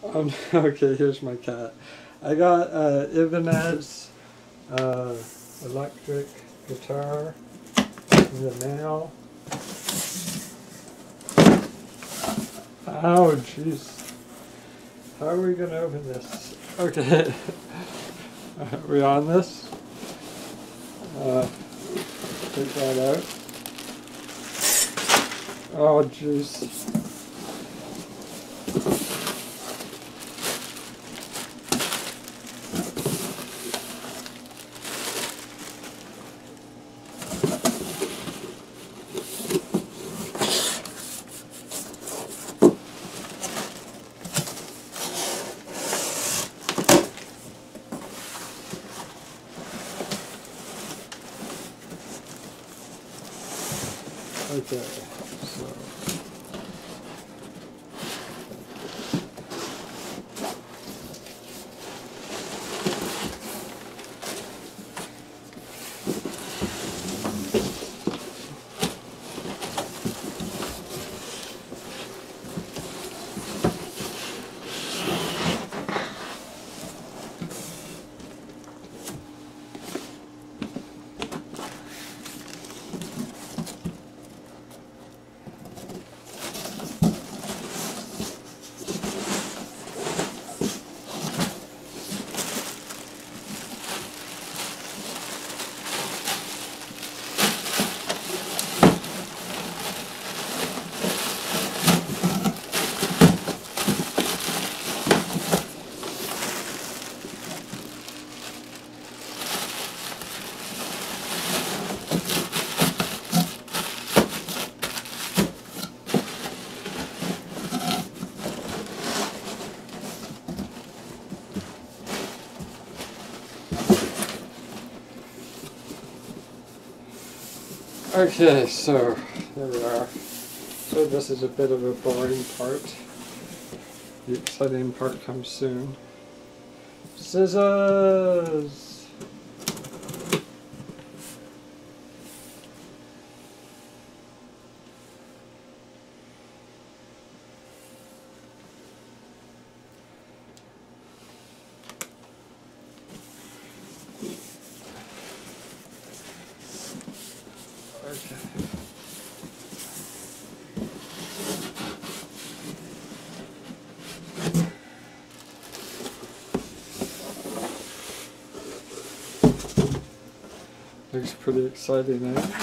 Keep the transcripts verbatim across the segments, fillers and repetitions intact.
Um, okay, here's my cat. I got uh, Ibanez uh, electric guitar in the mail. Oh, jeez. How are we going to open this? Okay. Are we on this? Uh, take that out. Oh, jeez. Okay, so okay, so there we are. So this is a bit of a boring part. The exciting part comes soon. Scissors! Okay. Looks pretty exciting, eh?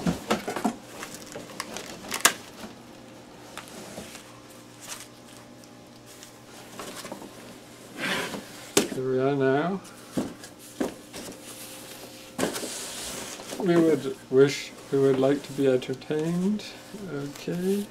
Here we are now. We would wish we would like to be entertained. Okay.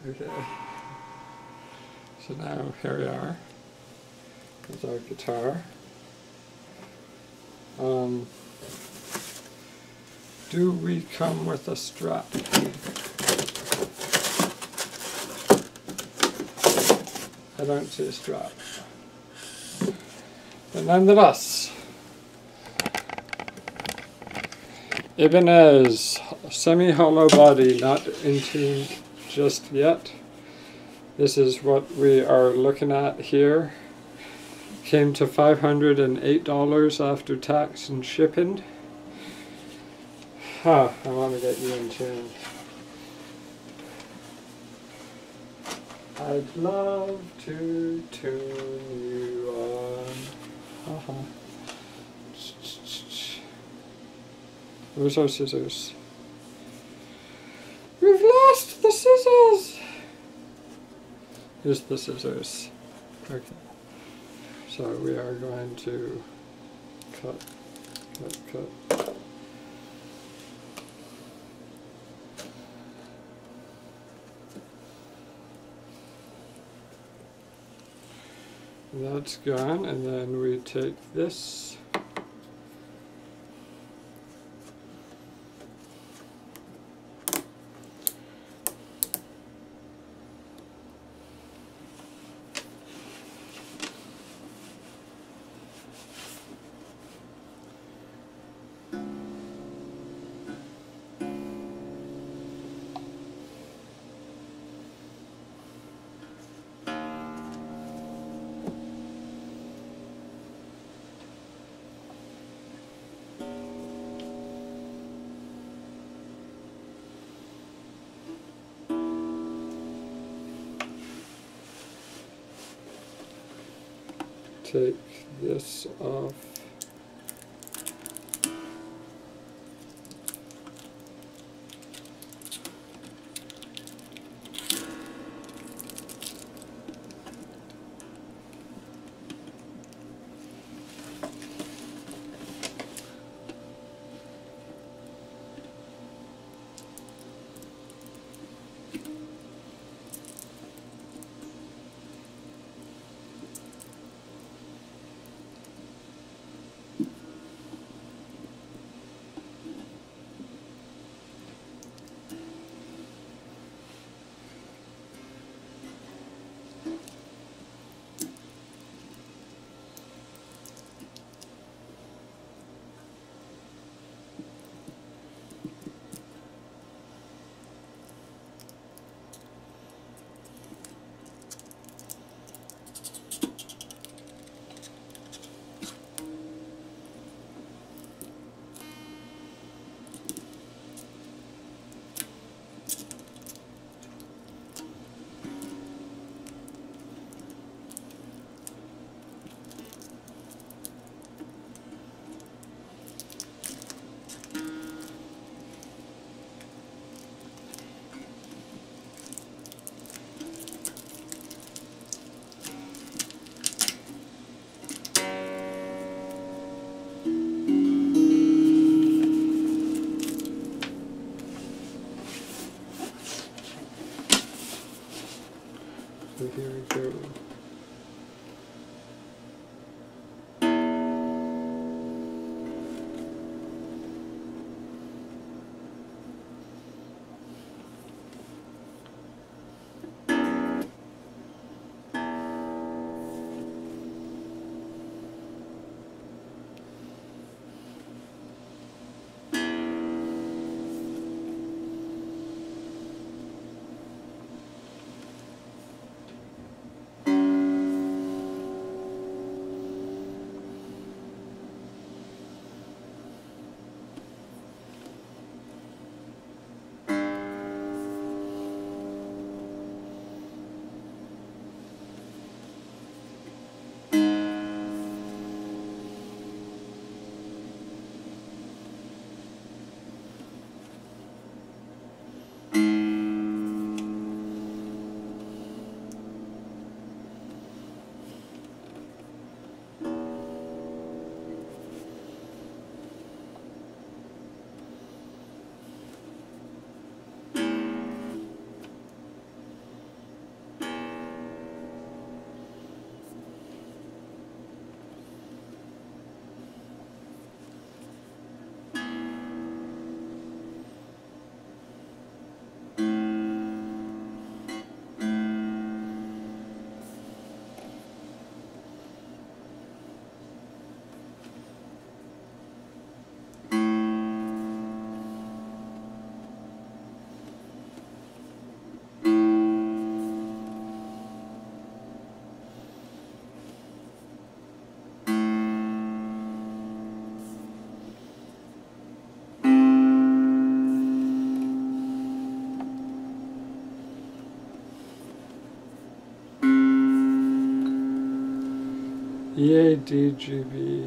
Okay. So now here we are with our guitar. Um, do we come with a strap? I don't see a strap. But nonetheless, Ibanez, semi-hollow body, not in tune just yet. This is what we are looking at here. Came to five hundred eight dollars after tax and shipping. Huh, I want to get you in tune. I'd love to tune you on. Uh-huh. Where's our scissors? We've lost the scissors! Here's the scissors. Okay. So we are going to cut, cut, cut. That's gone, and then we take this. Take this off. So here we go. E A D G B.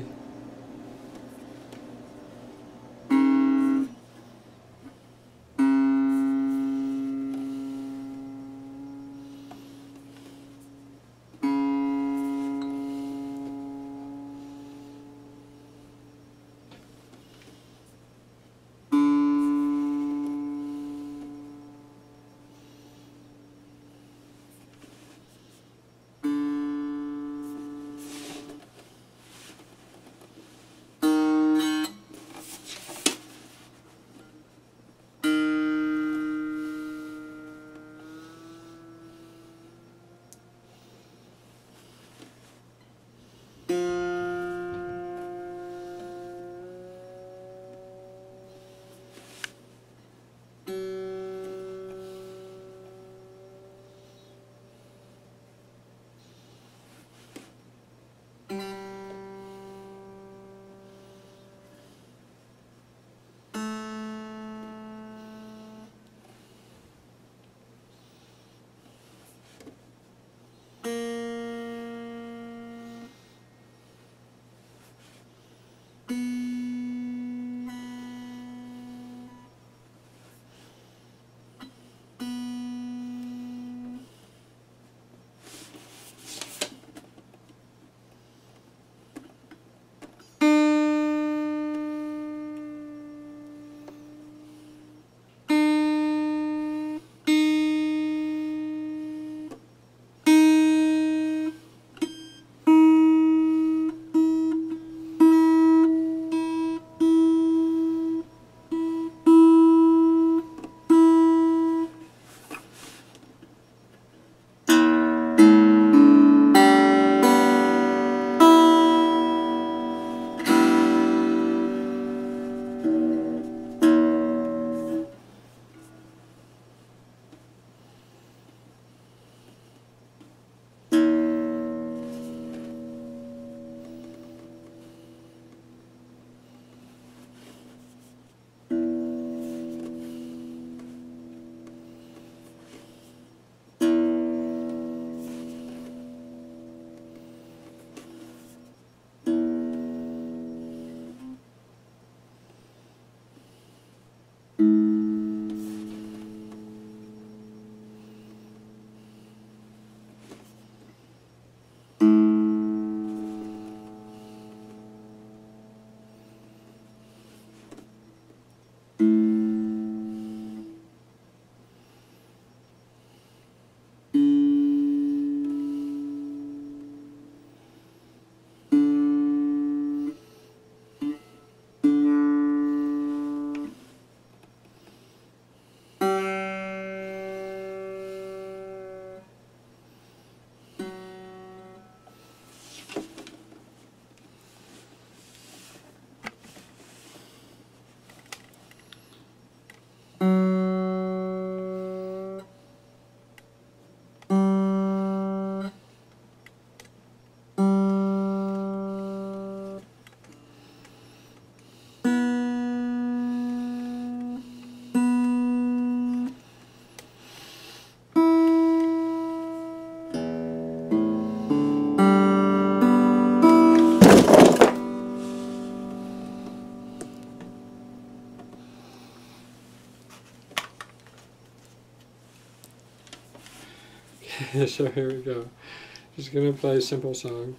So here we go. Just gonna play a simple song.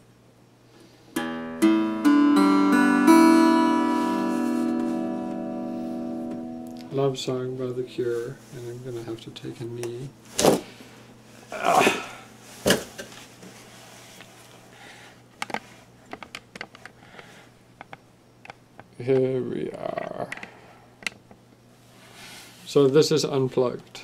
Love Song by The Cure, and I'm gonna have to take a knee. Ah. Here we are. So this is unplugged.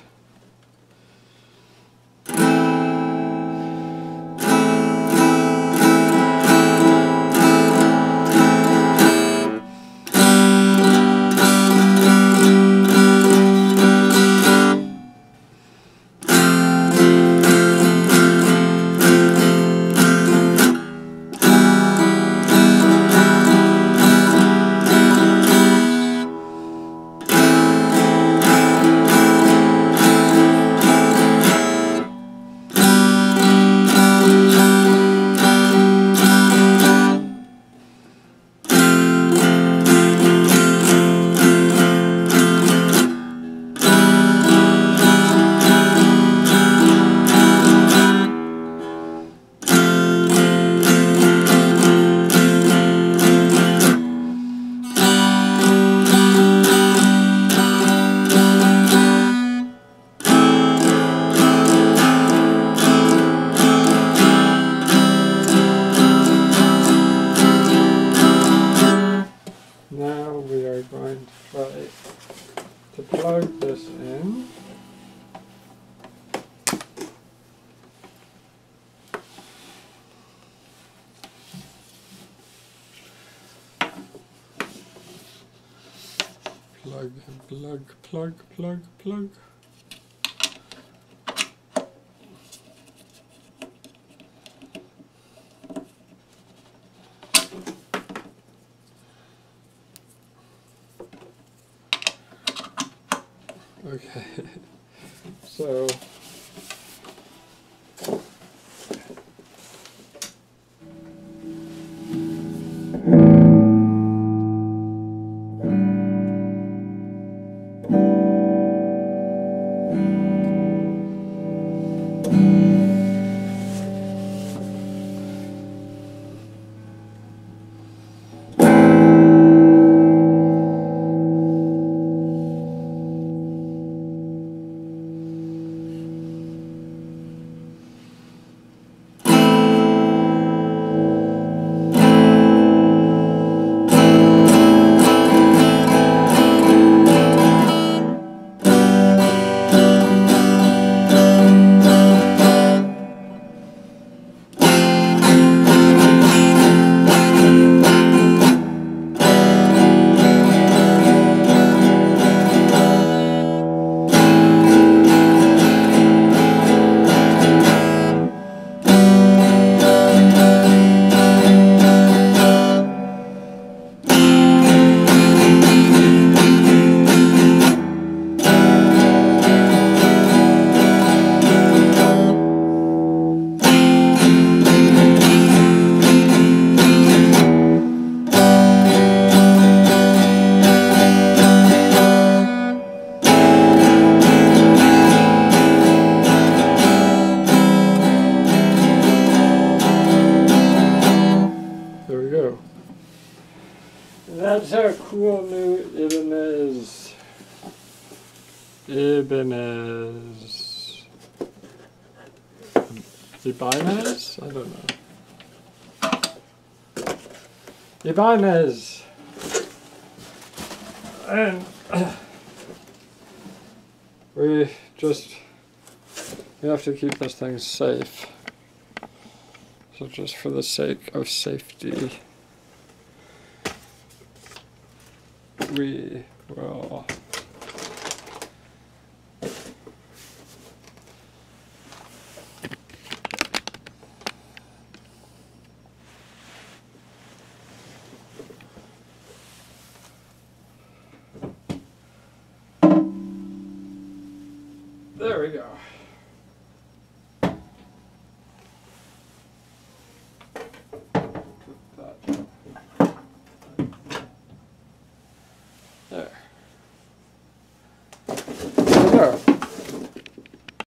plug, plug, plug, plug, plug. Okay, so there we go. That's our cool new Ibanez. Ibanez. Ibanez? I don't know. Ibanez. And uh, we just, we have to keep this thing safe. So just for the sake of safety, we will